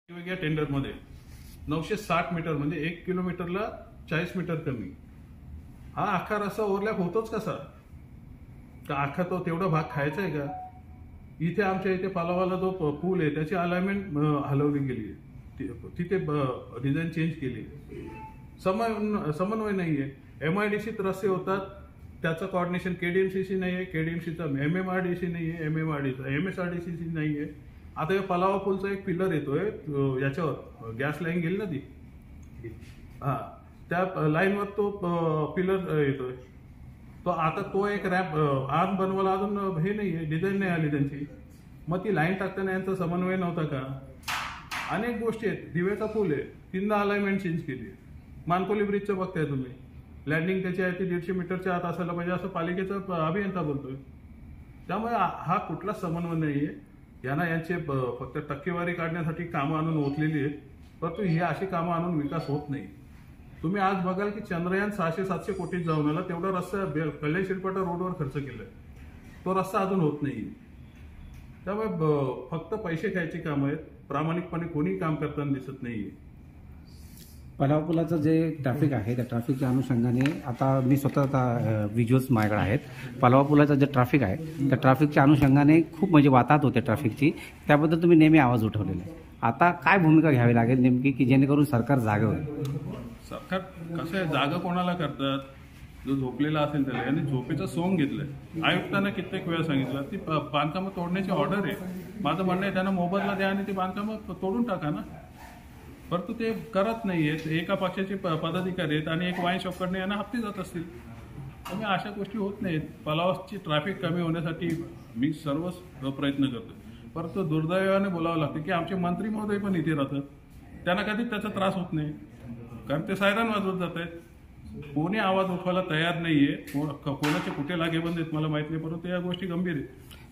वेगवेगळ्या टेंडरमध्ये 960 मीटर म्हणजे 1 किलोमीटरला 40 मीटर कमी. हा अख्खा रस्ता ओव्हरलॅप होतोच कसा? का अख्खा तो तेवढा भाग खायचा आहे का? इथे आमच्या इथे पालावाला जो पूल आहे त्याची अलाइनमेंट हलवली गेली, तिथे डिझाईन चेंज केली. समन्वय नाहीये. MIDCत रस्ते होतात, त्याचं कॉर्डिनेशन KDMCशी नाहीये, KDMCचा MMRDC नाहीये, MMRDचा MSRDCशी नाहीये. आता या पलावा पूलचा एक पिलर येतोय याच्यावर, गॅस लाईन गेली ना ती, हा त्या लाईनवर तो पिलर येतोय. तो आता तो एक रॅम्प आर्म बनवायला अजून हे नाहीये, डिझाईन नाही आली त्यांची. मग ती लाईन टाकताना यांचा समन्वय नव्हता का? अनेक गोष्टी आहेत. दिवेचा पूल आहे, 3दा अलाइनमेंट चेंज केली. मानकोली ब्रिजचं बघताय तुम्ही, लँडिंग त्याची आहे ती 150 मीटरच्या आत असायला पाहिजे असं पालिकेचा अभियंता बोलतोय. त्यामुळे हा कुठलाच समन्वय नाहीये. यांचे फक्त टक्केवारी काढण्यासाठी कामं आणून ओतलेली आहेत, परंतु ही अशी कामं आणून विकास होत नाही. तुम्ही आज बघाल की चंद्रयान 600-700 कोटीत जाऊन आला, तेवढा रस्ता कल्याण शिरपाटा रोडवर खर्च केलाय, तो रस्ता अजून होत नाही. त्यामुळे फक्त पैसे खायची कामं आहेत, प्रामाणिकपणे कोणी काम करताना दिसत नाहीये. पलाव पुलाचं जे ट्रॅफिक आहे त्या ट्रॅफिकच्या अनुषंगाने आता मी स्वतः व्हिज्युअल्स माझ्याकडे आहेत. पलाव पुलाचं जे ट्रॅफिक आहे त्या ट्रॅफिकच्या अनुषंगाने खूप म्हणजे वाताहत होते ट्रॅफिकची, त्याबद्दल तुम्ही नेहमी आवाज उठवलेला आहे. आता काय भूमिका घ्यावी लागेल नेमकी की जेणेकरून सरकार जागे होईल? सरकार कसं आहे, जागा कोणाला करतात? जो झोपलेला असेल त्याला. यांनी झोपेचं सोंग घेतलंय. आयुक्तांना कित्येक वेळा सांगितलं ती बांधकामं तोडण्याची ऑर्डर आहे. माझं म्हणणं आहे त्यांना मोबदला द्या आणि ती बांधकामं तोडून टाका ना. परंतु ते करत नाहीयेत. एका पक्षाचे पदाधिकारी आहेत आणि एक वाईन शॉपकडनं यांना हप्ते जात असतील. त्यामुळे अशा गोष्टी होत नाहीत. पलावाची ट्रॅफिक कमी होण्यासाठी मी सर्व प्रयत्न करतो, परंतु दुर्दैवाने बोलावं लागतं की आमचे मंत्री महोदय पण इथे राहतात, त्यांना कधीच त्याचा त्रास होत नाही, कारण ते सायरन वाजवत जात आहेत. कोणी आवाज उठवायला तयार नाहीये. कोणाचे कुठे लागेबंद आहेत मला माहित नाही, परंतु या गोष्टी गंभीर आहेत.